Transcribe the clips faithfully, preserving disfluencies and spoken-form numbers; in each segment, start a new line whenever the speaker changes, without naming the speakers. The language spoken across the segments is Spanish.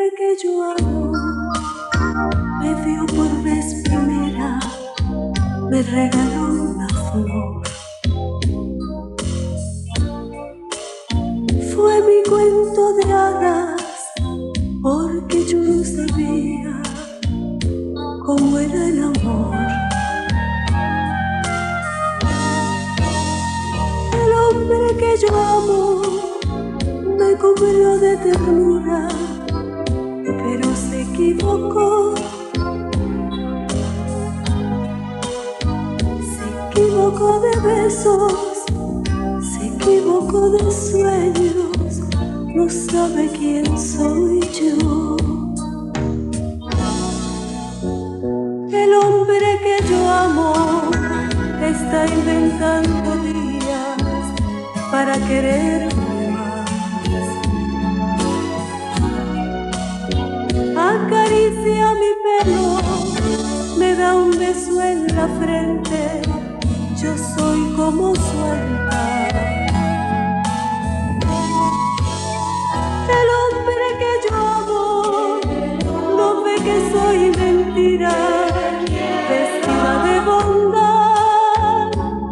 hombre que yo amo me vio por vez primera, me regaló una flor. Fue mi cuento de hadas, porque yo no sabía cómo era el amor. El hombre que yo amo me cubrió de ternura, pero se equivocó. Se equivocó de besos, se equivocó de sueños, no sabe quién soy yo. El hombre que yo amo está inventando días para quererme más. Acaricia mi pelo, me da un beso en la frente, yo soy como su altar. El hombre que yo amo no ve que soy mentira, vestida de bondad.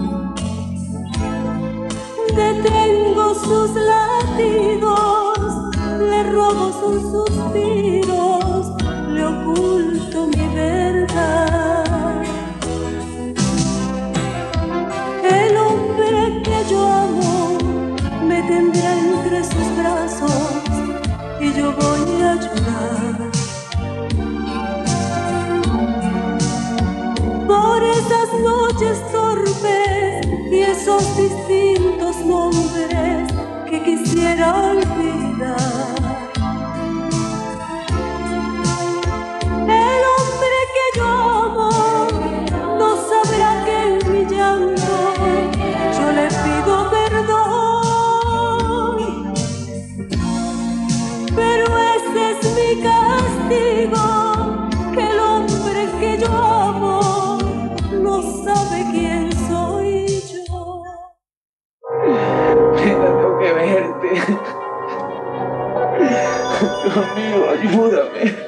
Detengo sus latidos, le robo sus suspiros, le oculto mi verdad. El hombre que yo amo me tendrá entre sus brazos y yo voy a llorar por esas noches torpes y esos distintos nombres que quisiera olvidar. El hombre que yo amo no sabrá que en mi llanto yo le pido perdón, pero ese es mi castigo, que el hombre que yo amo no sabe quién soy yo.
Tengo que verte. Dios mío, ayúdame.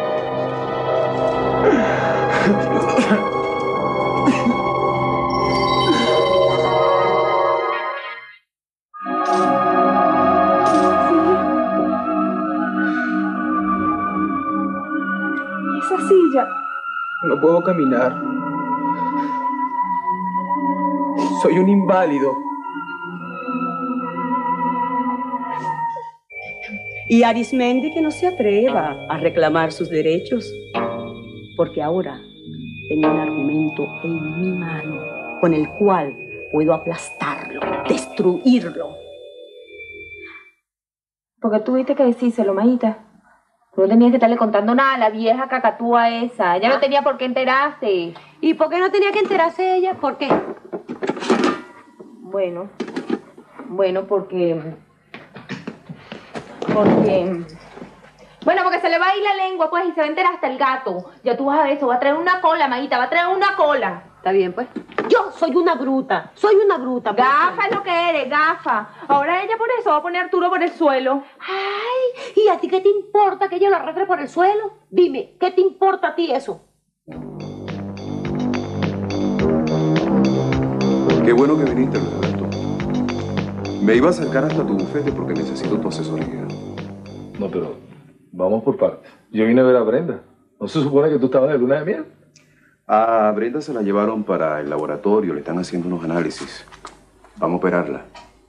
Esa silla.
No puedo caminar. Soy un inválido.
Y Arismendi que no se atreva a reclamar sus derechos, porque ahora tengo un argumento en mi mano con el cual puedo aplastarlo, destruirlo.
Porque tuviste que decírselo, Mayita. No tenías que estarle contando nada a la vieja cacatúa esa. Ella no tenía por qué enterarse.
¿Y por qué no tenía que enterarse ella? ¿Por qué?
Bueno, bueno, porque... Porque... Bueno, porque se le va a ir la lengua, pues, y se va a enterar hasta el gato. Ya tú vas a ver eso, va a traer una cola, Mayita, va a traer una cola.
Está bien, pues. Yo soy una bruta, soy una bruta.
Gafa es lo que eres, gafa. Ahora ella por eso va a poner a Arturo por el suelo.
Ay, ¿y a ti qué te importa que ella lo arrastre por el suelo? Dime, ¿qué te importa a ti eso?
Qué bueno que viniste, Luis Alberto. Me iba a acercar hasta tu bufete porque necesito tu asesoría.
No, pero vamos por partes. Yo vine a ver a Brenda. ¿No se supone que tú estabas de luna de miel?
A Brenda se la llevaron para el laboratorio, le están haciendo unos análisis. Vamos a operarla.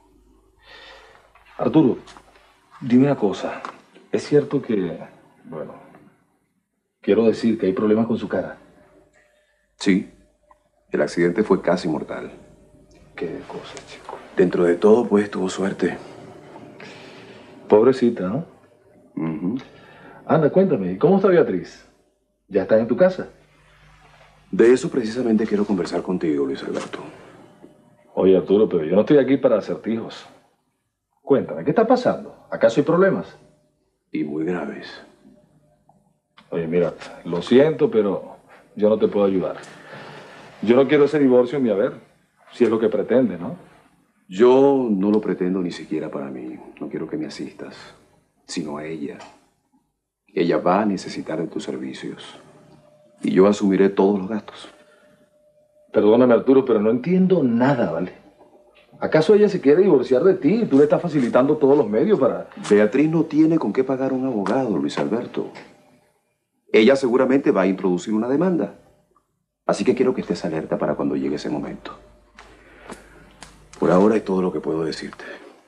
Arturo, dime una cosa. ¿Es cierto que, bueno, quiero decir que hay problemas con su cara?
Sí, el accidente fue casi mortal.
Qué cosa, chico.
Dentro de todo, pues, tuvo suerte.
Pobrecita, ¿no?
Uh-huh.
Anda, cuéntame, ¿cómo está Beatriz? ¿Ya está en tu casa?
De eso precisamente quiero conversar contigo, Luis Alberto.
Oye, Arturo, pero yo no estoy aquí para acertijos. Cuéntame, ¿qué está pasando? ¿Acaso hay problemas?
Y muy graves.
Oye, mira, lo siento, pero yo no te puedo ayudar. Yo no quiero ese divorcio ni a ver si es lo que pretende, ¿no?
Yo no lo pretendo ni siquiera para mí. No quiero que me asistas, sino a ella. Ella va a necesitar de tus servicios. Y yo asumiré todos los gastos.
Perdóname, Arturo, pero no entiendo nada, ¿vale? ¿Acaso ella se quiere divorciar de ti y tú le estás facilitando todos los medios para...?
Beatriz no tiene con qué pagar un abogado, Luis Alberto. Ella seguramente va a introducir una demanda. Así que quiero que estés alerta para cuando llegue ese momento. Por ahora es todo lo que puedo decirte.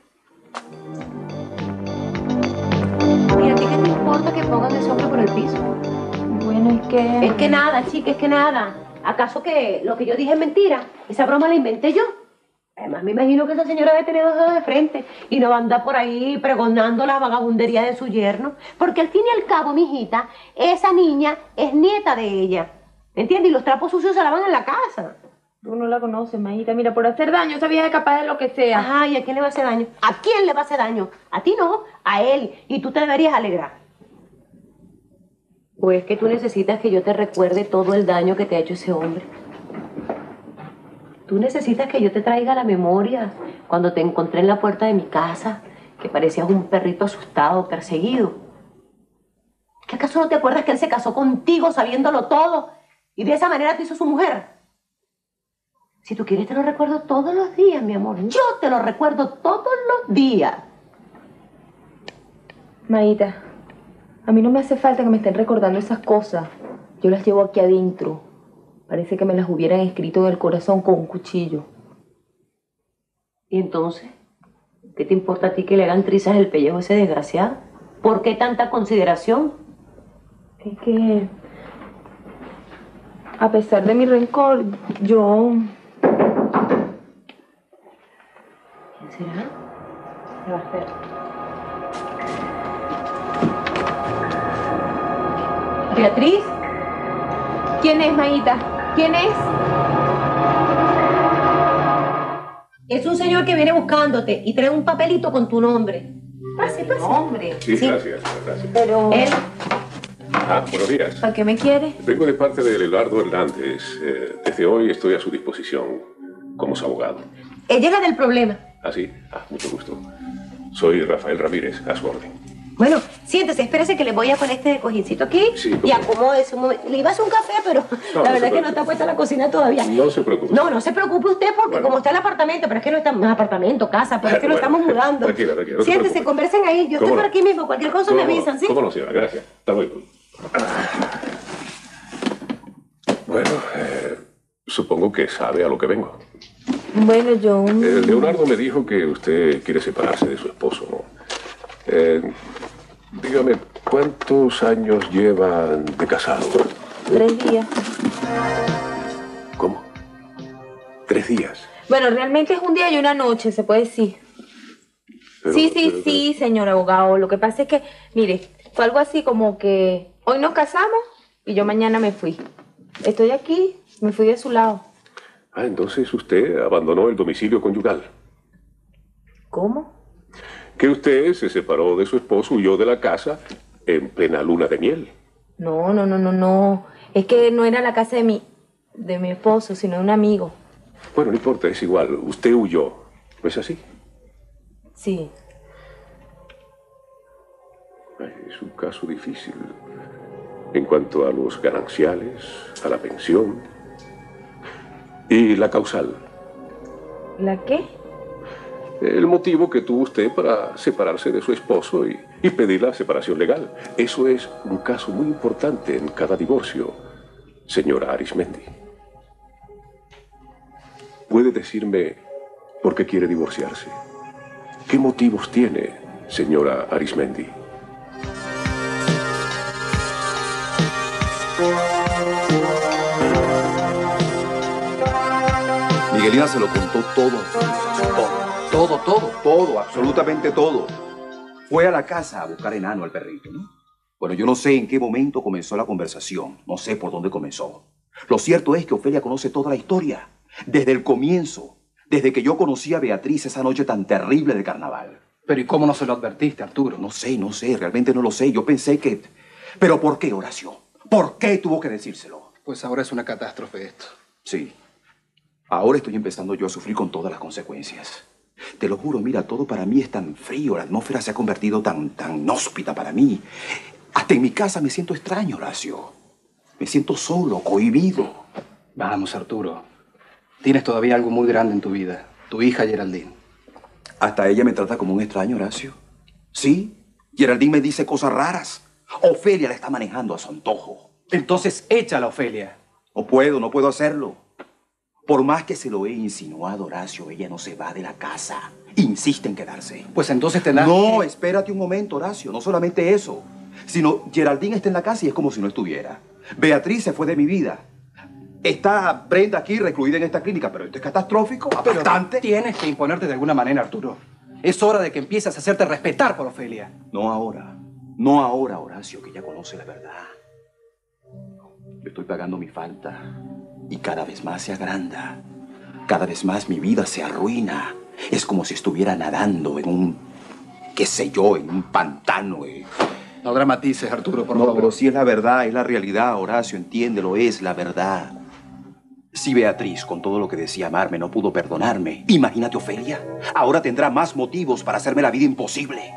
¿Y a ti qué te importa que pongan ese hombre por el piso?
Bueno, es que...
Es que nada, chica, es que nada. ¿Acaso que lo que yo dije es mentira? Esa broma la inventé yo. Además, me imagino que esa señora debe tener dos dedos de frente y no va a andar por ahí pregonando la vagabundería de su yerno. Porque al fin y al cabo, mijita, esa niña es nieta de ella. ¿Me entiendes? Y los trapos sucios se lavan en la casa.
Tú no la conoces, majita. Mira, por hacer daño, esa vieja es capaz de lo que sea.
Ajá, ¿y a quién le va a hacer daño? ¿A quién le va a hacer daño? A ti no, a él. Y tú te deberías alegrar. Pues que tú necesitas que yo te recuerde todo el daño que te ha hecho ese hombre. Tú necesitas que yo te traiga a la memoria cuando te encontré en la puerta de mi casa, que parecías un perrito asustado, perseguido. ¿Qué acaso no te acuerdas que él se casó contigo sabiéndolo todo y de esa manera te hizo su mujer? Si tú quieres te lo recuerdo todos los días, mi amor. Yo te lo recuerdo todos los días.
Maíta, a mí no me hace falta que me estén recordando esas cosas. Yo las llevo aquí adentro. Parece que me las hubieran escrito en el corazón con un cuchillo.
¿Y entonces? ¿Qué te importa a ti que le hagan trizas el pellejo a ese desgraciado? ¿Por qué tanta consideración?
Es que... a pesar de mi rencor, yo...
¿Quién será?
¿Qué va a hacer?
¿Beatriz?
¿Quién es, Maíta? ¿Quién es?
Es un señor que viene buscándote y trae un papelito con tu nombre. Pase, pase.
Hombre.
Sí,
Sí.
gracias, gracias.
Pero...
Él.
Ah, buenos días.
¿Para qué me quiere?
Vengo de parte de Leonardo Hernández. Eh, desde hoy estoy a su disposición como su abogado.
Ella es la del problema.
¿Ah, sí? Ah, mucho gusto. Soy Rafael Ramírez, a su orden.
Bueno, siéntese, espérese que le voy a poner este cojincito aquí
Sí,
y acomódese un momento. Le iba a hacer un café, pero
No,
la
no
verdad
se
es que no está puesta la cocina todavía.
No se preocupe.
No, no se preocupe usted porque
Bueno.
como está el apartamento, pero es que no estamos, apartamento, casa, pero es que lo
Bueno,
estamos mudando.
tranquila, tranquila, no se
Siéntese,
preocupe.
conversen ahí. Yo estoy
¿Cómo
por
no?
aquí mismo, cualquier cosa me
¿Cómo no?
avisan, ¿sí?
¿Cómo no, señora? Gracias. Hasta luego. Bueno, eh, supongo que sabe a lo que vengo.
Bueno, yo...
Eh, Leonardo me dijo que usted quiere separarse de su esposo, ¿no? Eh, dígame, ¿cuántos años llevan de casado?
Tres días.
¿Cómo? ¿Tres días?
Bueno, realmente es un día y una noche, se puede decir.
Pero-
sí, sí,
pero-
sí, señor abogado. Lo que pasa es que, mire, fue algo así como que hoy nos casamos y yo mañana me fui. Estoy aquí, me fui de su lado.
Ah, entonces usted abandonó el domicilio conyugal.
¿Cómo?
Que usted se separó de su esposo, huyó de la casa en plena luna de miel.
No, no, no, no, no. Es que no era la casa de mi, de mi esposo, sino de un amigo.
Bueno, no importa, es igual. Usted huyó. ¿No es así?
Sí.
Ay, es un caso difícil. En cuanto a los gananciales, a la pensión y la causal.
¿La qué?
El motivo que tuvo usted para separarse de su esposo y, y pedir la separación legal. Eso es un caso muy importante en cada divorcio, señora Arismendi. ¿Puede decirme por qué quiere divorciarse? ¿Qué motivos tiene, señora Arismendi?
Miguelina se lo contó todo. Todo, todo, todo, todo, absolutamente todo. Fue a la casa a buscar enano al perrito, ¿no? Bueno, yo no sé en qué momento comenzó la conversación. No sé por dónde comenzó. Lo cierto es que Ofelia conoce toda la historia. Desde el comienzo. Desde que yo conocí a Beatriz esa noche tan terrible de carnaval.
Pero ¿y cómo no se lo advertiste, Arturo?
No sé, no sé, realmente no lo sé. Yo pensé que... ¿Pero por qué, Horacio? ¿Por qué tuvo que decírselo?
Pues ahora es una catástrofe esto.
Sí. Ahora estoy empezando yo a sufrir con todas las consecuencias. Te lo juro, mira, todo para mí es tan frío. La atmósfera se ha convertido tan, tan inhóspita para mí. Hasta en mi casa me siento extraño, Horacio. Me siento solo, cohibido.
Vamos, Arturo. Tienes todavía algo muy grande en tu vida. Tu hija, Geraldine.
Hasta ella me trata como un extraño, Horacio. Sí, Geraldine me dice cosas raras. Ofelia la está manejando a su antojo.
Entonces échala, Ofelia.
No puedo, no puedo hacerlo. Por más que se lo he insinuado, Horacio, ella no se va de la casa. Insiste en quedarse.
Pues entonces tendrás
No,
que...
espérate un momento, Horacio. No solamente eso, sino Geraldine está en la casa y es como si no estuviera. Beatriz se fue de mi vida. Está Brenda aquí recluida en esta clínica, pero esto es catastrófico,
Pero
bastante.
tienes que imponerte de alguna manera, Arturo. Es hora de que empieces a hacerte respetar por Ofelia.
No ahora. No ahora, Horacio, que ya conoce la verdad. Yo estoy pagando mi falta y cada vez más se agranda. Cada vez más mi vida se arruina. Es como si estuviera nadando en un, qué sé yo, en un pantano. Eh.
No dramatices, Arturo, por
No,
favor.
pero sí es la verdad, es la realidad, Horacio, entiéndelo, es la verdad. Si Beatriz, con todo lo que decía amarme, no pudo perdonarme, imagínate Ofelia. Ahora tendrá más motivos para hacerme la vida imposible.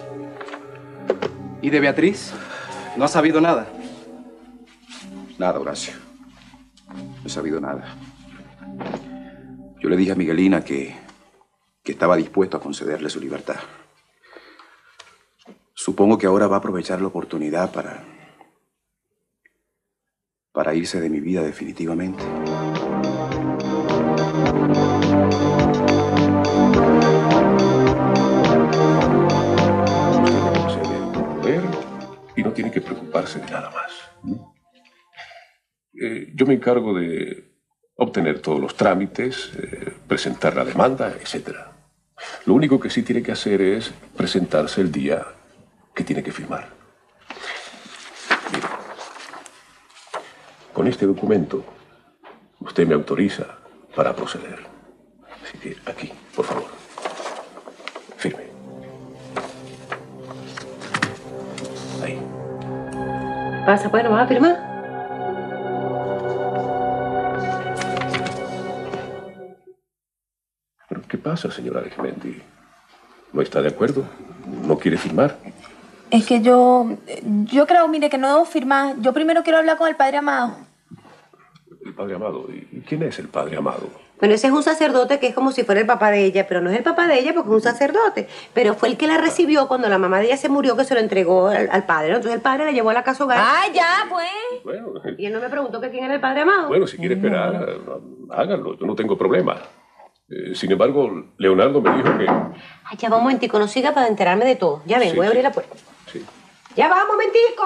¿Y de Beatriz? ¿No has sabido nada?
Nada, Horacio. No he sabido nada. Yo le dije a Miguelina que, que estaba dispuesto a concederle su libertad. Supongo que ahora va a aprovechar la oportunidad para... para irse de mi vida definitivamente.
Usted me concede un poder y no tiene que preocuparse de nada más. Eh, yo me encargo de obtener todos los trámites, eh, presentar la demanda, etcétera. Lo único que sí tiene que hacer es presentarse el día que tiene que firmar. Mire, con este documento usted me autoriza para proceder. Así que aquí, por favor, firme. Ahí.
Pasa, pues, ¿no vas a firmar?
¿Pero qué pasa, señora Arismendi? ¿No está de acuerdo? ¿No quiere firmar?
Es que yo... Yo creo, mire, que no debo firmar. Yo primero quiero hablar con el padre Amado.
El padre Amado. ¿Y quién es el padre Amado?
Bueno, ese es un sacerdote que es como si fuera el papá de ella, pero no es el papá de ella porque es un sacerdote. Pero fue el que la recibió cuando la mamá de ella se murió, que se lo entregó al, al padre, ¿no? Entonces el padre la llevó a la casa hogar.
¡Ah, ya, pues!
Bueno,
Y él no me preguntó que quién era el padre Amado.
bueno, si quiere esperar, háganlo. Yo no tengo problema. Eh, sin embargo, Leonardo me dijo que...
Ay, ya va un momentico, no siga para enterarme de todo. Ya ven,
Sí,
voy a abrir
sí.
la puerta.
Sí.
Ya va, un momentico.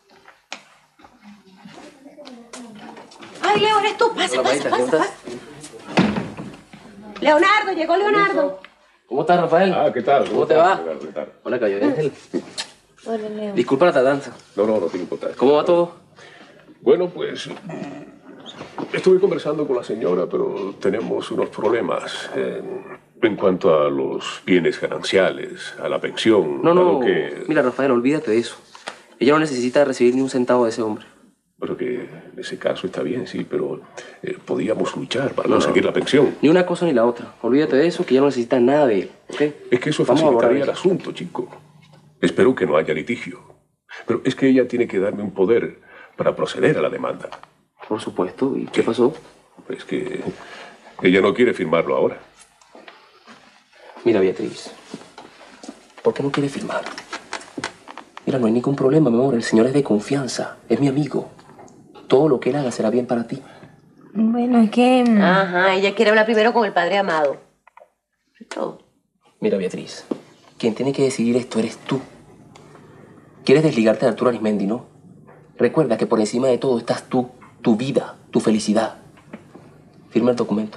Ay, Leo, eres tú. Pasa,
Hola,
pasa,
Maita, ¿cómo
pasa,
estás?
pasa. Leonardo, llegó Leonardo.
¿Cómo estás, Rafael?
Ah, ¿qué tal?
¿Cómo te va?
¿Qué tal?
Hola, Cayo Ángel.
Hola, Leo.
Disculpa la tardanza.
No, no, no tiene importancia.
¿Cómo va todo?
Bueno, pues... Estuve conversando con la señora, pero tenemos unos problemas eh, en cuanto a los bienes gananciales, a la pensión.
No,
a
no,
lo que...
mira, Rafael, olvídate de eso. Ella no necesita recibir ni un centavo de ese hombre.
Bueno, que en ese caso está bien, sí, pero eh, podíamos luchar para
No,
conseguir
no.
la pensión.
Ni una cosa ni la otra. Olvídate de eso, que ella no necesita nada de él, ¿ok?
Es que eso
Vamos a borrar
facilitaría el
eso.
asunto, chico. Espero que no haya litigio. Pero es que ella tiene que darme un poder para proceder a la demanda.
Por supuesto. ¿Y qué pasó?
Es que ella no quiere firmarlo ahora.
Mira, Beatriz, ¿por qué no quiere firmar? Mira, no hay ningún problema, mi amor. El señor es de confianza. Es mi amigo. Todo lo que él haga será bien para ti.
Bueno, es que... mm,
Ajá, ella quiere hablar primero con el padre Amado. Es todo.
Mira, Beatriz, quien tiene que decidir esto eres tú. Quieres desligarte de Arturo Arismendi, ¿no? Recuerda que por encima de todo estás tú, tu vida, tu felicidad. Firma el documento.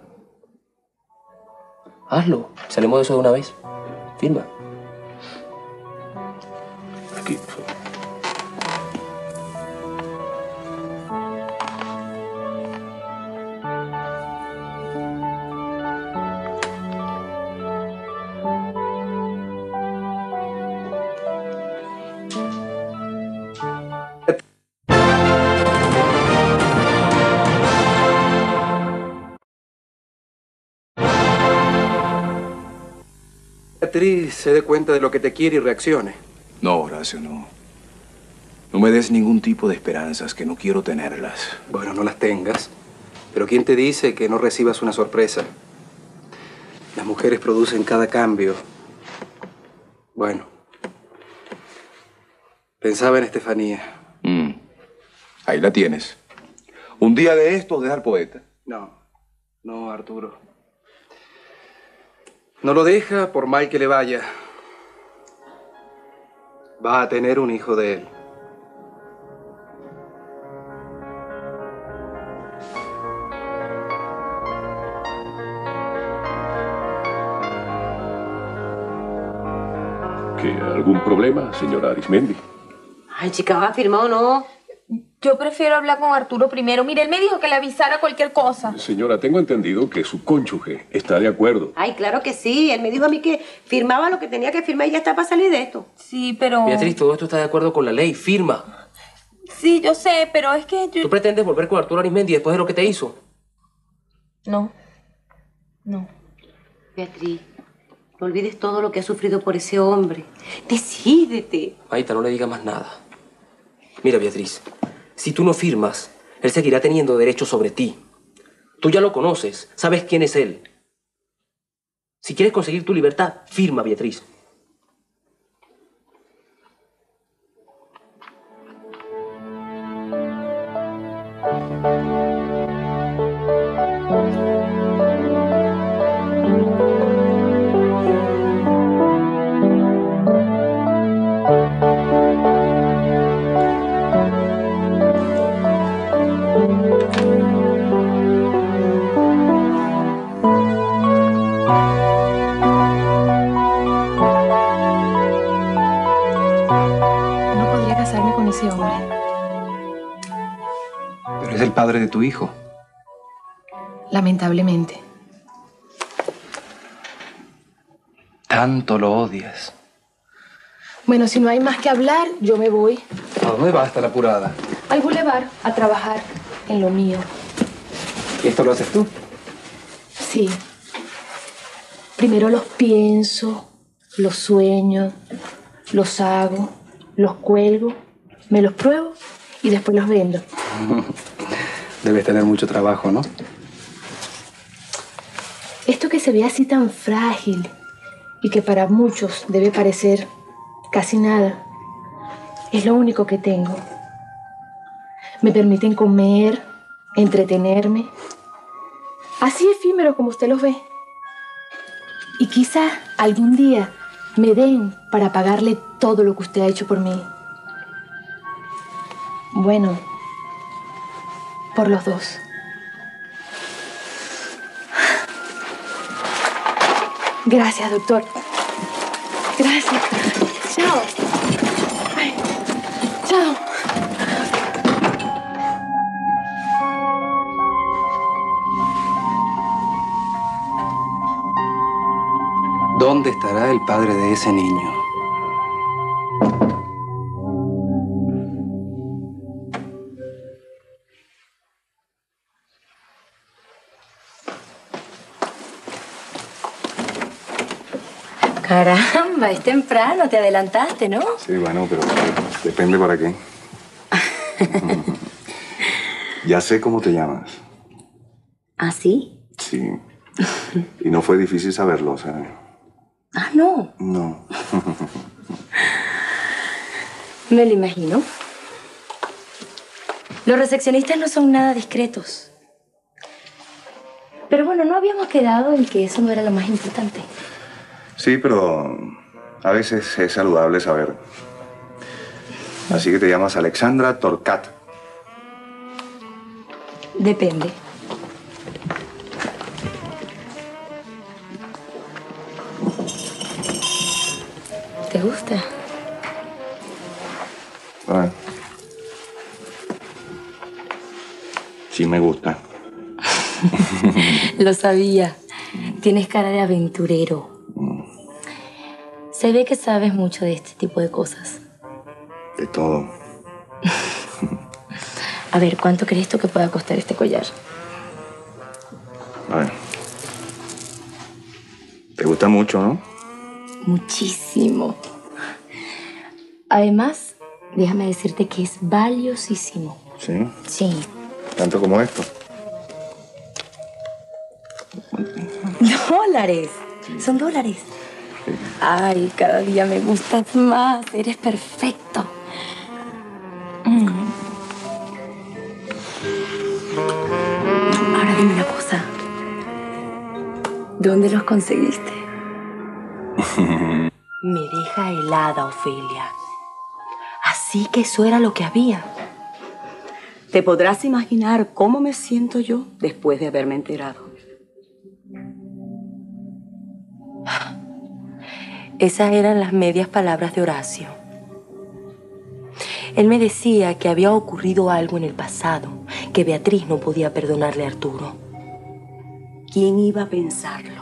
Hazlo. Salimos de eso de una vez. Firma.
Aquí, por favor.
Beatriz se dé cuenta de lo que te quiere y reaccione.
No, Horacio, no. No me des ningún tipo de esperanzas, que no quiero tenerlas.
Bueno, no las tengas. Pero ¿quién te dice que no recibas una sorpresa? Las mujeres producen cada cambio. Bueno. Pensaba en Estefanía.
Mm. Ahí la tienes. Un día de estos deja al poeta.
No, no, Arturo. No lo deja por mal que le vaya. Va a tener un hijo de él.
¿Qué, algún problema, señora Arismendi?
Ay, chica, ¿va a firmar o no?
Yo prefiero hablar con Arturo primero. Mire, él me dijo que le avisara cualquier cosa.
Señora, tengo entendido que su cónyuge está de acuerdo.
Ay, claro que sí. Él me dijo a mí que firmaba lo que tenía que firmar y ya está para salir de esto.
Sí, pero...
Beatriz, todo esto está de acuerdo con la ley. Firma.
Sí, yo sé, pero es que yo...
¿Tú pretendes volver con Arturo Arismendi después de lo que te hizo?
No. No.
Beatriz, no olvides todo lo que has sufrido por ese hombre. Decídete.
Maita, no le digas más nada. Mira, Beatriz, si tú no firmas, él seguirá teniendo derechos sobre ti. Tú ya lo conoces, sabes quién es él. Si quieres conseguir tu libertad, firma, Beatriz.
No podría casarme con ese hombre.
Pero es el padre de tu hijo.
Lamentablemente.
Tanto lo odias.
Bueno, si no hay más que hablar, yo me voy
¿A dónde vas tan apurada?
al bulevar a trabajar en lo mío.
¿Y esto lo haces tú?
Sí. Primero los pienso, los sueño, los hago, los cuelgo, me los pruebo y después los vendo.
Debes tener mucho trabajo, ¿no?
Esto que se ve así tan frágil y que para muchos debe parecer casi nada, es lo único que tengo. Me permiten comer, entretenerme, así efímero como usted los ve. Y quizá algún día me den para pagarle todo lo que usted ha hecho por mí. Bueno, por los dos. Gracias, doctor. Gracias. Chao. Ay, chao.
¿Dónde estará el padre de ese niño?
Caramba, es temprano, te adelantaste, ¿no?
Sí, bueno, pero depende para qué. Ya sé cómo te llamas.
¿Ah, sí?
Sí. Y no fue difícil saberlo, ¿sabes?
Ah, no.
No.
Me lo imagino. Los recepcionistas no son nada discretos. Pero bueno, no habíamos quedado en que eso no era lo más importante.
Sí, pero a veces es saludable saber. Así que te llamas Alexandra Torcat.
Depende. ¿Te gusta?
Bueno. Sí me gusta.
Lo sabía. Tienes cara de aventurero. Se ve que sabes mucho de este tipo de cosas.
De todo.
A ver, ¿cuánto crees tú que pueda costar este collar?
A ver. Te gusta mucho, ¿no?
Muchísimo. Además, déjame decirte que es valiosísimo.
¿Sí?
Sí.
¿Tanto como esto?
Dólares. Son dólares. Ay, cada día me gustas más. Eres perfecto. Mm. Ahora dime una cosa. ¿Dónde los conseguiste?
Me deja helada, Ofelia. Así que eso era lo que había.
Te podrás imaginar cómo me siento yo después de haberme enterado.
Esas eran las medias palabras de Horacio. Él me decía que había ocurrido algo en el pasado, que Beatriz no podía perdonarle a Arturo.
¿Quién iba a pensarlo?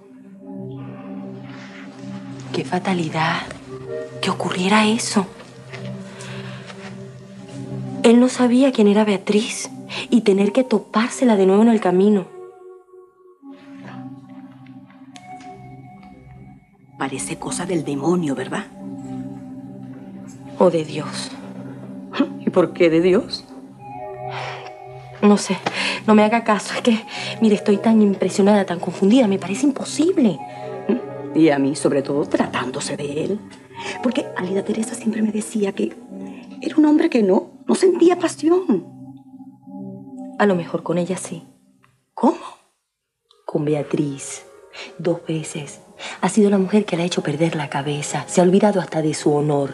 Qué fatalidad que ocurriera eso. Él no sabía quién era Beatriz y tener que topársela de nuevo en el camino.
Parece cosa del demonio, ¿verdad?
O de Dios.
¿Y por qué de Dios?
No sé, no me haga caso. Es que, mire, estoy tan impresionada, tan confundida. Me parece imposible.
Y a mí, sobre todo, tratándose de él. Porque Alida Teresa siempre me decía que era un hombre que no, no sentía pasión.
A lo mejor con ella sí.
¿Cómo?
Con Beatriz. Dos veces. Ha sido la mujer que le ha hecho perder la cabeza. Se ha olvidado hasta de su honor.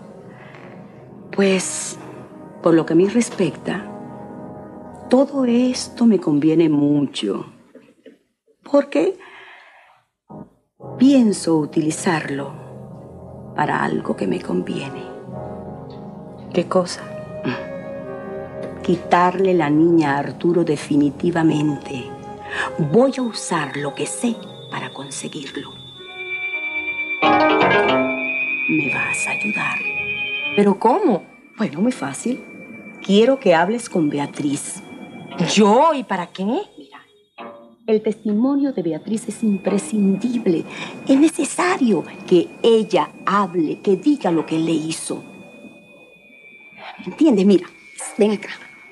Pues, por lo que a mí respecta, todo esto me conviene mucho. Porque pienso utilizarlo para algo que me conviene.
¿Qué cosa?
Quitarle la niña a Arturo definitivamente. Voy a usar lo que sé para conseguirlo. ¿Me vas a ayudar?
¿Pero cómo?
Bueno, muy fácil. Quiero que hables con Beatriz.
¿Yo? ¿Y para qué?
Mira, el testimonio de Beatriz es imprescindible. Es necesario que ella hable, que diga lo que él le hizo. ¿Entiendes? Mira, ven acá.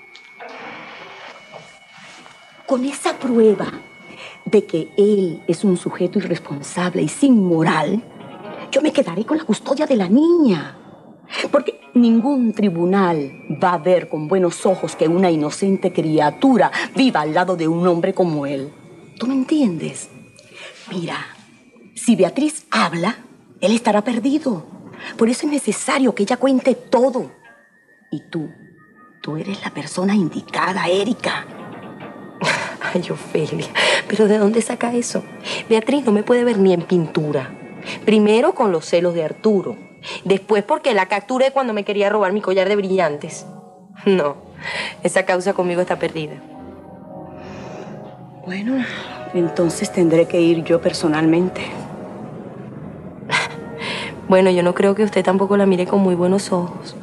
Con esa prueba de que él es un sujeto irresponsable y sin moral, yo me quedaré con la custodia de la niña. Porque ningún tribunal va a ver con buenos ojos que una inocente criatura viva al lado de un hombre como él. ¿Tú me entiendes? Mira, si Beatriz habla, él estará perdido. Por eso es necesario que ella cuente todo. Y tú, tú eres la persona indicada, Erika.
Ay, Ofelia, ¿pero de dónde saca eso? Beatriz no me puede ver ni en pintura. Primero con los celos de Arturo. Después porque la capturé cuando me quería robar mi collar de brillantes. No, esa causa conmigo está perdida.
Bueno, entonces tendré que ir yo personalmente.
Bueno, yo no creo que usted tampoco la mire con muy buenos ojos.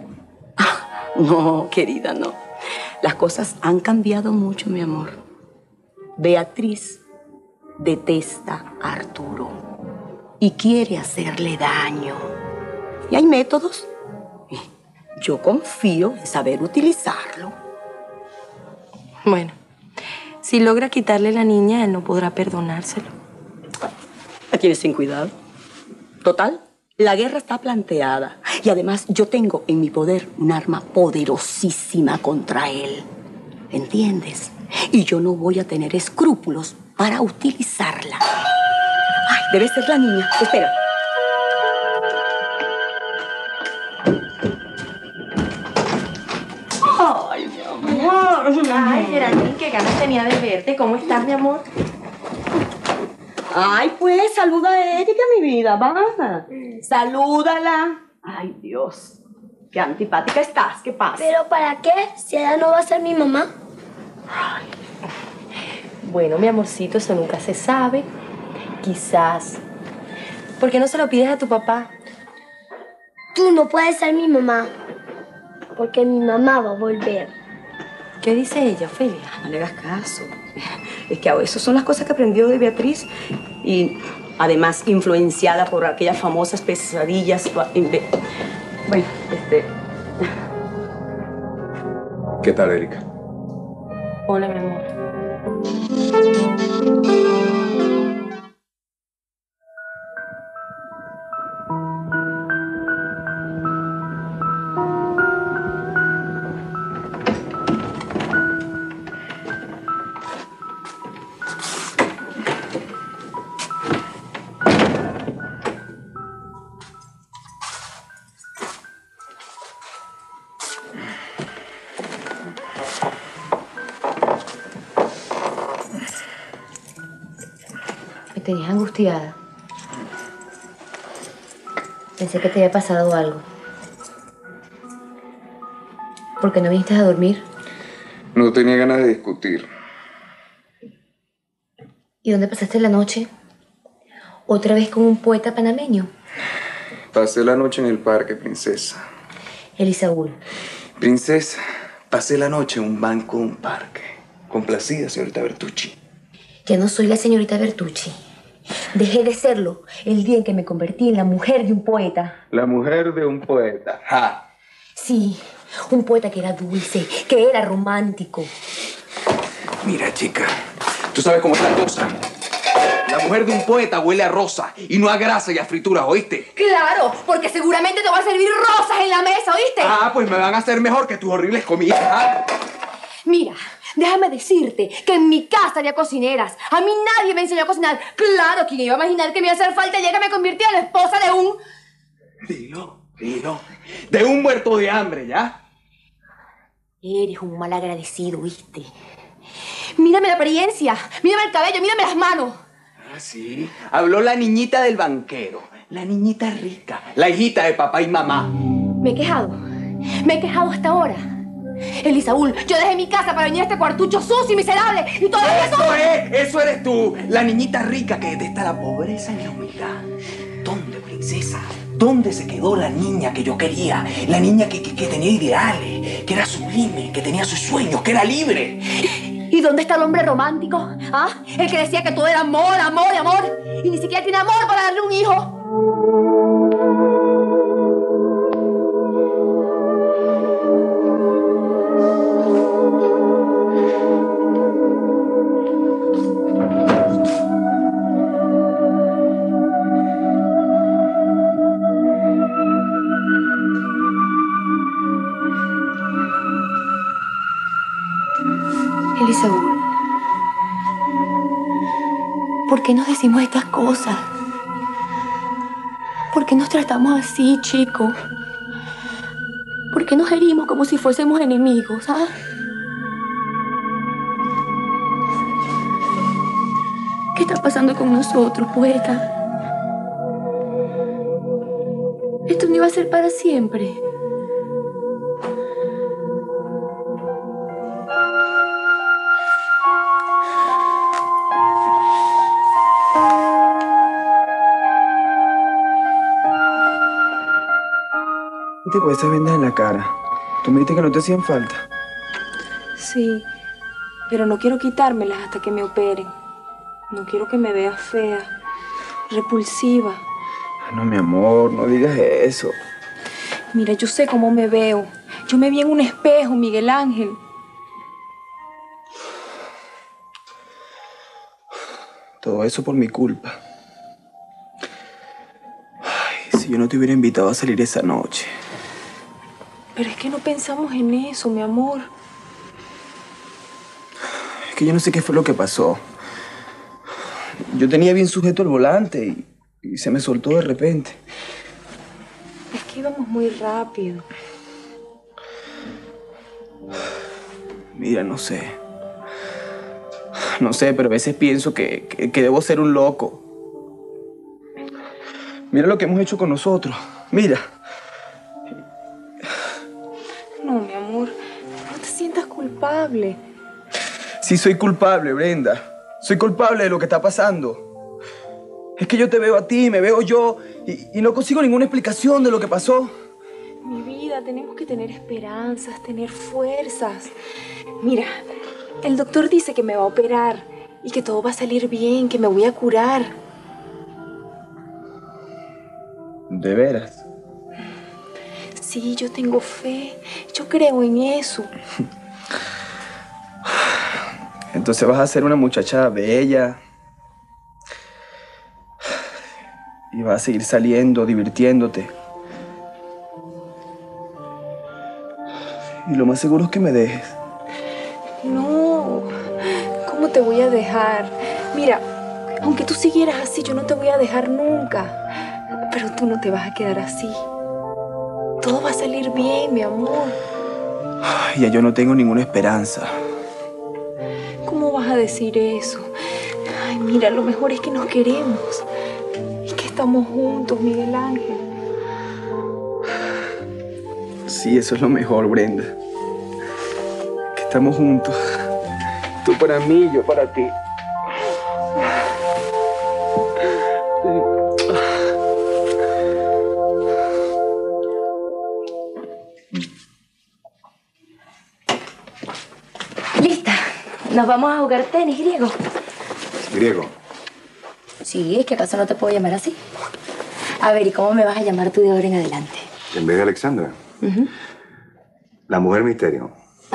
No, querida, no. Las cosas han cambiado mucho, mi amor. Beatriz detesta a Arturo y quiere hacerle daño. Y hay métodos. Yo confío en saber utilizarlo.
Bueno, si logra quitarle la niña, él no podrá perdonárselo.
La tienes sin cuidado. Total, la guerra está planteada. Y además yo tengo en mi poder un arma poderosísima contra él. ¿Entiendes? Y yo no voy a tener escrúpulos para utilizarla. Ay, debe ser la niña. Espera. Ay, mi amor.
Ay, Geraldine, qué ganas tenía de verte. ¿Cómo estás, mi amor?
Ay, pues, saluda a Erika, mi vida. Baja. Salúdala. Ay, Dios. Qué antipática estás. ¿Qué pasa?
¿Pero para qué? Si ella no va a ser mi mamá.
Ay. Bueno, mi amorcito, eso nunca se sabe. Quizás. ¿Por qué no se lo pides a tu papá?
Tú no puedes ser mi mamá. Porque mi mamá va a volver.
¿Qué dice ella, Ofelia?
No le hagas caso. Es que esas son las cosas que aprendió de Beatriz. Y además influenciada por aquellas famosas pesadillas. Bueno, este...
¿Qué tal, Erika?
Hola, mi amor. Me tenías angustiada. Pensé que te había pasado algo. ¿Por qué no viniste a dormir?
No tenía ganas de discutir.
¿Y dónde pasaste la noche? ¿Otra vez con un poeta panameño?
Pasé la noche en el parque, princesa.
Elisaúl.
Princesa, pasé la noche en un banco de un parque. Complacida, señorita Bertucci.
Ya no soy la señorita Bertucci. Dejé de serlo el día en que me convertí en la mujer de un poeta.
La mujer de un poeta. ¡Ja!
Sí, un poeta que era dulce, que era romántico.
Mira, chica, ¿tú sabes cómo está la cosa? La mujer de un poeta huele a rosa y no a grasa y a frituras, ¿oíste?
Claro, porque seguramente te va a servir rosas en la mesa, ¿oíste?
Ah, pues me van a hacer mejor que tus horribles comidas. ¿Ah?
Mira, déjame decirte que en mi casa había cocineras. A mí nadie me enseñó a cocinar. Claro, ¿quién iba a imaginar que me iba a hacer falta ya que me convirtió en la esposa de un...
Dilo, dilo. De un muerto de hambre, ¿ya?
Eres un mal agradecido, ¿viste? Mírame la apariencia, mírame el cabello, mírame las manos.
Ah, sí. Habló la niñita del banquero. La niñita rica. La hijita de papá y mamá.
Me he quejado. Me he quejado hasta ahora. Elisaúl, yo dejé mi casa para venir a este cuartucho sucio y miserable. Y todavía
¡Eso
tú...
es! ¡Eso eres tú! La niñita rica que detesta la pobreza y la humildad. ¿Dónde, princesa? ¿Dónde se quedó la niña que yo quería? La niña que, que, que tenía ideales, que era sublime, que tenía sus sueños, que era libre.
¿Y dónde está el hombre romántico? ¿Ah? El que decía que todo era amor, amor y amor. Y ni siquiera tiene amor para darle un hijo. Elisaúl, ¿por qué nos decimos estas cosas? ¿Por qué nos tratamos así, chico? ¿Por qué nos herimos como si fuésemos enemigos, ah? ¿Qué está pasando con nosotros, poeta? Esto no iba a ser para siempre.
¿Viste con esas vendas en la cara? Tú me dijiste que no te hacían falta.
Sí, pero no quiero quitármelas hasta que me operen. No quiero que me veas fea, repulsiva.
Ah, no, mi amor, no digas eso.
Mira, yo sé cómo me veo. Yo me vi en un espejo, Miguel Ángel.
Todo eso por mi culpa. Ay, si yo no te hubiera invitado a salir esa noche.
Pero es que no pensamos en eso, mi amor.
Es que yo no sé qué fue lo que pasó. Yo tenía bien sujeto el volante y, y se me soltó de repente.
Es que íbamos muy rápido.
Mira, no sé. No sé, pero a veces pienso que, que, que debo ser un loco. Mira lo que hemos hecho con nosotros. Mira.
No, mi amor, no te sientas culpable.
Sí soy culpable, Brenda. Soy culpable de lo que está pasando. Es que yo te veo a ti, me veo yo, y, y no consigo ninguna explicación de lo que pasó.
Mi vida, tenemos que tener esperanzas, tener fuerzas. Mira, el doctor dice que me va a operar y que todo va a salir bien, que me voy a curar.
¿De veras?
sí, yo tengo fe. Yo creo en eso.
Entonces vas a ser una muchacha bella. Y vas a seguir saliendo, divirtiéndote. Y lo más seguro es que me dejes.
No, ¿cómo te voy a dejar? Mira, aunque tú siguieras así, yo no te voy a dejar nunca. Pero tú no te vas a quedar así. Todo va a salir bien, mi amor.
Ay, ya yo no tengo ninguna esperanza.
¿Cómo vas a decir eso? Ay, mira, lo mejor es que nos queremos. Y que estamos juntos, Miguel Ángel.
Sí, eso es lo mejor, Brenda. Que estamos juntos. Tú para mí y yo para ti.
Lista. Nos vamos a jugar tenis, Griego.
Griego.
Sí, es que acaso no te puedo llamar así. A ver, ¿y cómo me vas a llamar tú de ahora en adelante?
En vez de Alexandra.
Uh-huh.
La mujer misterio.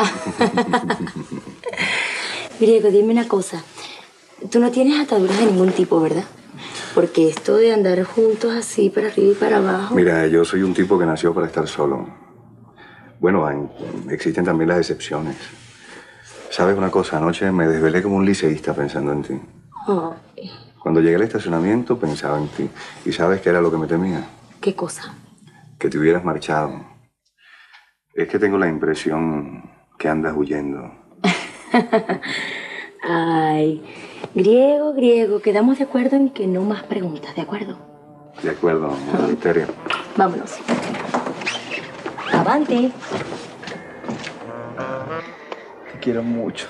Griego, dime una cosa. Tú no tienes ataduras de ningún tipo, ¿verdad? Porque esto de andar juntos así para arriba y para abajo...
Mira, yo soy un tipo que nació para estar solo. Bueno, hay- existen también las excepciones. ¿Sabes una cosa? Anoche me desvelé como un liceísta pensando en ti.
Oh,
Cuando llegué al estacionamiento pensaba en ti. ¿Y sabes qué era lo que me temía?
¿qué cosa?
Que te hubieras marchado. Es que tengo la impresión que andas huyendo.
Ay, Griego, Griego, quedamos de acuerdo en que no más preguntas, ¿de acuerdo?
De acuerdo, mujer misterio.
Vámonos. Avante.
Te quiero mucho.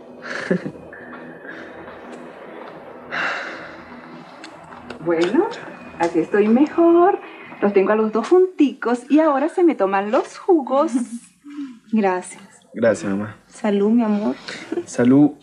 Bueno, así estoy mejor. Los tengo a los dos junticos y ahora se me toman los jugos. Gracias.
Gracias, mamá.
Salud, mi amor.
Salud.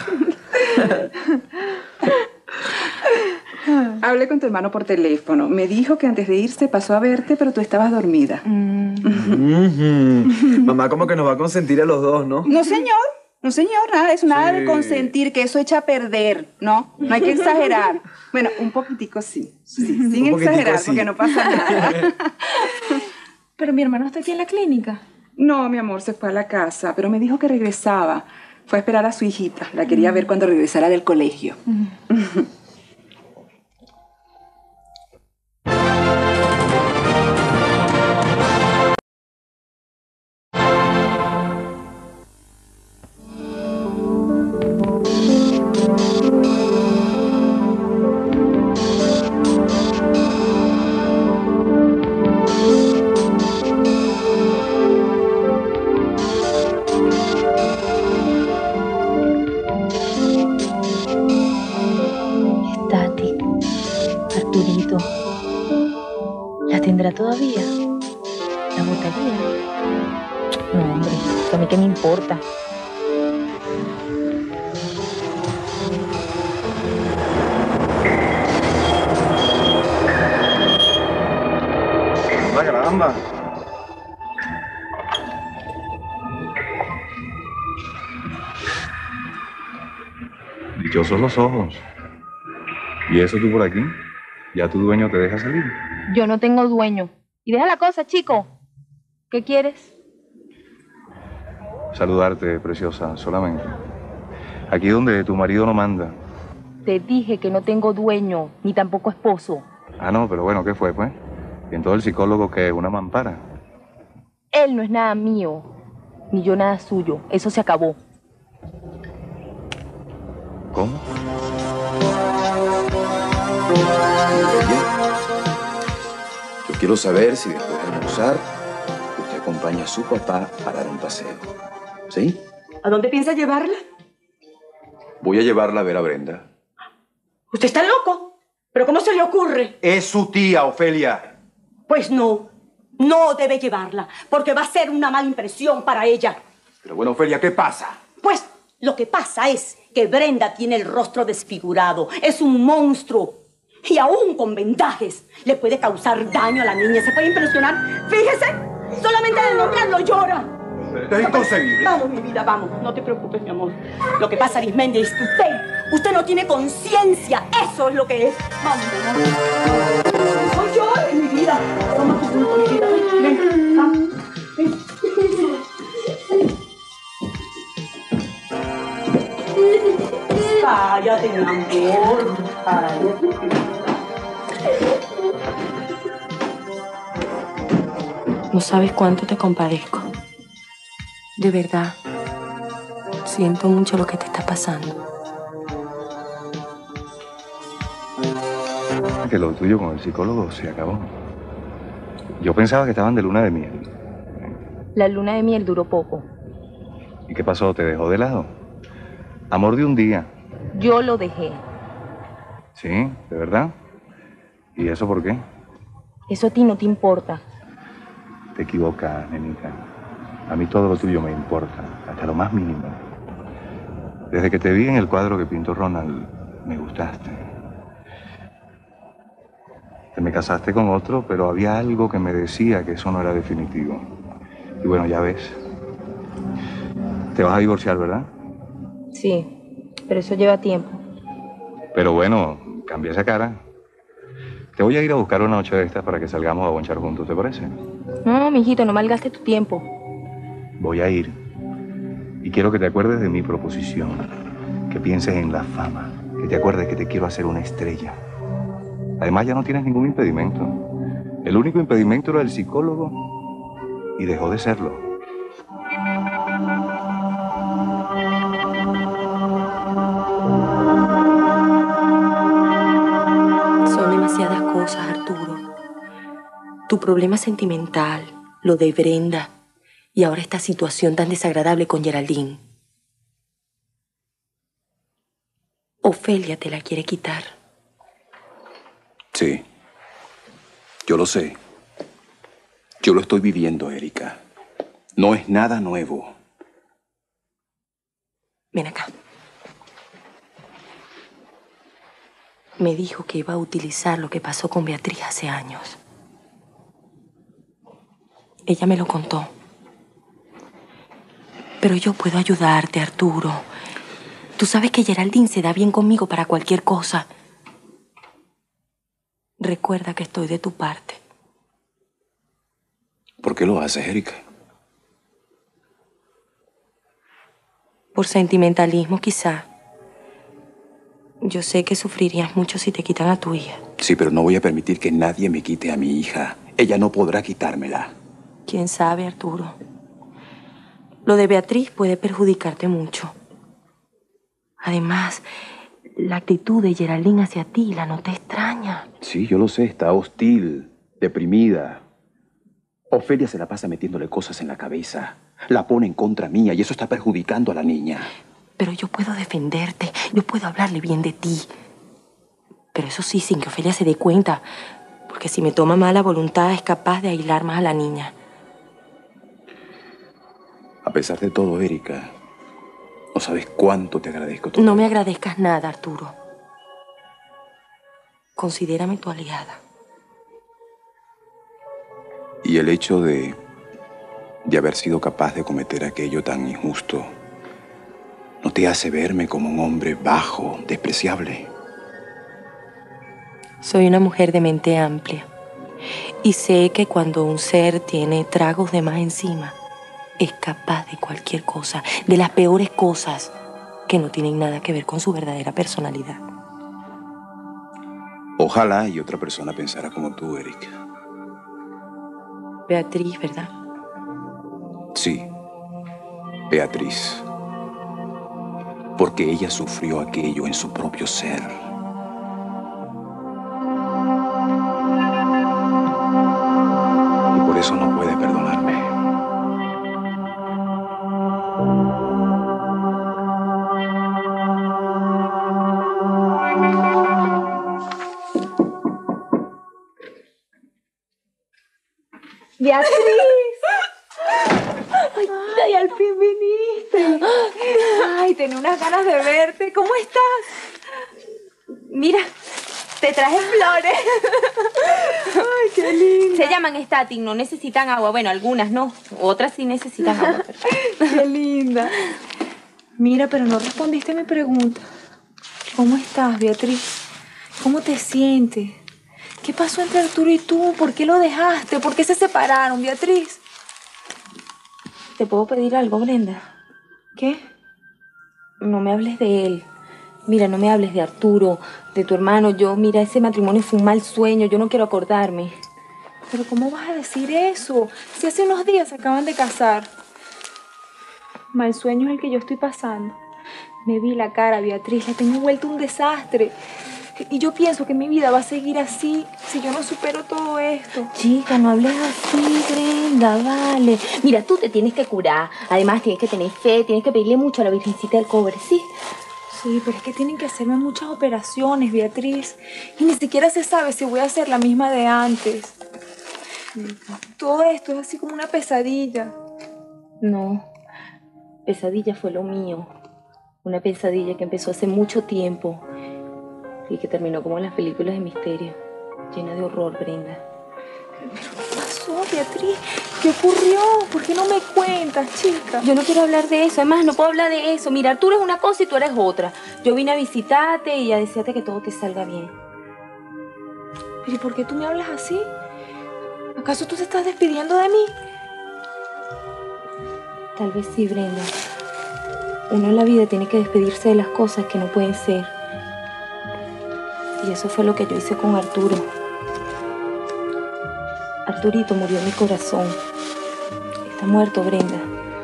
Hablé con tu hermano por teléfono. Me dijo que antes de irse pasó a verte, pero tú estabas dormida.
Mm-hmm. Mamá como que nos va a consentir a los dos, ¿no?
No, señor. No, señor. Nada, es nada
Sí.
de consentir, que eso echa a perder, ¿no? No hay que exagerar. Bueno, un poquitico sí. Sí, sin
Un poquitico
exagerar,
sí.
porque no pasa nada.
Pero mi hermano está aquí en la clínica.
No, mi amor, se fue a la casa, pero me dijo que regresaba. Fue a esperar a su hijita. La quería ver cuando regresara del colegio.
Tati, Arturito, ¿la tendrá todavía? ¿La botaría? No, hombre, ¿a mí qué me importa?
¡La caramba! Dichosos los ojos. ¿Y eso tú por aquí? ¿Ya tu dueño te deja salir?
Yo no tengo dueño. Y deja la cosa, chico. ¿Qué quieres?
Saludarte, preciosa, solamente. Aquí donde tu marido no manda.
Te dije que no tengo dueño, ni tampoco esposo.
Ah, no, pero bueno, ¿qué fue, pues? Y entonces el psicólogo, que es una mampara.
Él no es nada mío, ni yo nada suyo. Eso se acabó.
¿Cómo?
Yo quiero saber si después de almorzar usted acompaña a su papá a dar un paseo. ¿Sí?
¿A dónde piensa llevarla?
Voy a llevarla a ver a Brenda.
¿Usted está loco? ¿Pero cómo se le ocurre?
Es su tía, Ofelia.
Pues no, no debe llevarla, porque va a ser una mala impresión para ella.
Pero bueno, Ofelia, ¿qué pasa?
Pues lo que pasa es que Brenda tiene el rostro desfigurado, es un monstruo. Y aún con vendajes le puede causar daño a la niña, se puede impresionar. Fíjese, Solamente de nombrarlo llora.
Esto es inconcebible.
Vamos, mi vida, vamos. No te preocupes, mi amor. Lo que pasa, Arismendi, es que usted, usted no tiene conciencia. Eso es lo que es. Vamos, mi amor. No llores, mi vida. Vamos juntos, mi vida. Ven, vamos. Ven. Cállate, mi amor. Cállate.
No sabes cuánto te compadezco. De verdad, siento mucho lo que te está pasando.
Que lo tuyo con el psicólogo se acabó. Yo pensaba que estaban de luna de miel.
La luna de miel duró poco.
¿Y qué pasó? ¿Te dejó de lado? Amor de un día.
Yo lo dejé.
¿Sí? ¿De verdad? ¿Y eso por qué?
Eso a ti no te importa.
Te equivocas, nenita. A mí todo lo tuyo me importa, hasta lo más mínimo. Desde que te vi en el cuadro que pintó Ronald, me gustaste. Te me casaste con otro, pero había algo que me decía que eso no era definitivo. Y bueno, ya ves. Te vas a divorciar, ¿verdad?
Sí, pero eso lleva tiempo.
Pero bueno, cambia esa cara. Te voy a ir a buscar una noche de estas para que salgamos a bonchar juntos, ¿te parece?
No, mijito, no malgastes tu tiempo.
Voy a ir. Y quiero que te acuerdes de mi proposición. Que pienses en la fama. Que te acuerdes que te quiero hacer una estrella. Además, ya no tienes ningún impedimento. El único impedimento era el psicólogo y dejó de serlo.
Son demasiadas cosas, Arturo. Tu problema sentimental, lo de Brenda y ahora esta situación tan desagradable con Geraldine. Ofelia te la quiere quitar.
Sí, yo lo sé. Yo lo estoy viviendo, Erika. No es nada nuevo.
Ven acá. Me dijo que iba a utilizar lo que pasó con Beatriz hace años. Ella me lo contó. Pero yo puedo ayudarte, Arturo. Tú sabes que Geraldine se da bien conmigo para cualquier cosa. Recuerda que estoy de tu parte.
¿Por qué lo haces, Erika?
Por sentimentalismo, quizá. Yo sé que sufrirías mucho si te quitan a tu hija.
Sí, pero no voy a permitir que nadie me quite a mi hija. Ella no podrá quitármela.
¿Quién sabe, Arturo? Lo de Beatriz puede perjudicarte mucho. Además, la actitud de Geraldine hacia ti la noté extraña.
Sí, yo lo sé. Está hostil, deprimida. Ofelia se la pasa metiéndole cosas en la cabeza. La pone en contra mía y eso está perjudicando a la niña.
Pero yo puedo defenderte. Yo puedo hablarle bien de ti. Pero eso sí, sin que Ofelia se dé cuenta. Porque si me toma mala voluntad, es capaz de aislar más a la niña.
A pesar de todo, Erika, no sabes cuánto te agradezco todo.
No me agradezcas nada, Arturo. Considérame tu aliada.
Y el hecho de, de haber sido capaz de cometer aquello tan injusto no te hace verme como un hombre bajo, despreciable.
Soy una mujer de mente amplia. Y sé que cuando un ser tiene tragos de más encima, es capaz de cualquier cosa, de las peores cosas que no tienen nada que ver con su verdadera personalidad.
Ojalá y otra persona pensara como tú, Erika.
Beatriz, ¿verdad?
Sí, Beatriz. Porque ella sufrió aquello en su propio ser. Y por eso no puede perdonarme.
Beatriz. Ay, ay, al fin viniste. Ay, tenía unas ganas de verte. ¿Cómo estás? Mira, te traje flores. Ay, qué linda. Se llaman static, no necesitan agua. Bueno, algunas no, otras sí necesitan agua. Pero...
Qué linda. Mira, pero no respondiste a mi pregunta. ¿Cómo estás, Beatriz? ¿Cómo te sientes? ¿Qué pasó entre Arturo y tú? ¿Por qué lo dejaste? ¿Por qué se separaron, Beatriz?
¿Te puedo pedir algo, Brenda?
¿Qué?
No me hables de él. Mira, no me hables de Arturo, de tu hermano. Yo, mira, ese matrimonio fue un mal sueño. Yo no quiero acordarme.
¿Pero cómo vas a decir eso? Si hace unos días se acaban de casar. Mal sueño es el que yo estoy pasando. Me vi la cara, Beatriz. La tengo vuelta un desastre. Y yo pienso que mi vida va a seguir así si yo no supero todo esto.
Chica, no hables así, Brenda, vale. Mira, tú te tienes que curar. Además, tienes que tener fe, tienes que pedirle mucho a la Virgencita del Cobre, ¿sí?
Sí, pero es que tienen que hacerme muchas operaciones, Beatriz. Y ni siquiera se sabe si voy a hacer la misma de antes. Todo esto es así como una pesadilla.
No, pesadilla fue lo mío. Una pesadilla que empezó hace mucho tiempo y que terminó como en las películas de misterio, llena de horror, Brenda.
¿Pero qué pasó, Beatriz? ¿Qué ocurrió? ¿Por qué no me cuentas, chica?
Yo no quiero hablar de eso, además no puedo hablar de eso. Mira, tú eres una cosa y tú eres otra. Yo vine a visitarte y a desearte que todo te salga bien.
¿Pero y por qué tú me hablas así? ¿Acaso tú te estás despidiendo de mí?
Tal vez sí, Brenda. Uno en la vida tiene que despedirse de las cosas que no pueden ser. Y eso fue lo que yo hice con Arturo. Arturito murió en mi corazón. Está muerto, Brenda.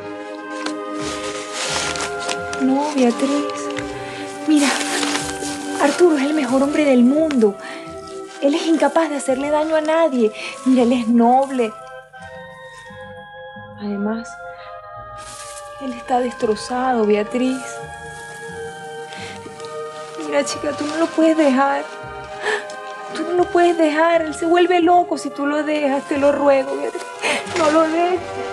No, Beatriz. Mira, Arturo es el mejor hombre del mundo. Él es incapaz de hacerle daño a nadie. Mira, él es noble. Además, él está destrozado, Beatriz. Mira, chica, tú no lo puedes dejar. Tú no lo puedes dejar. Él se vuelve loco si tú lo dejas. Te lo ruego, Beatriz. No lo dejes.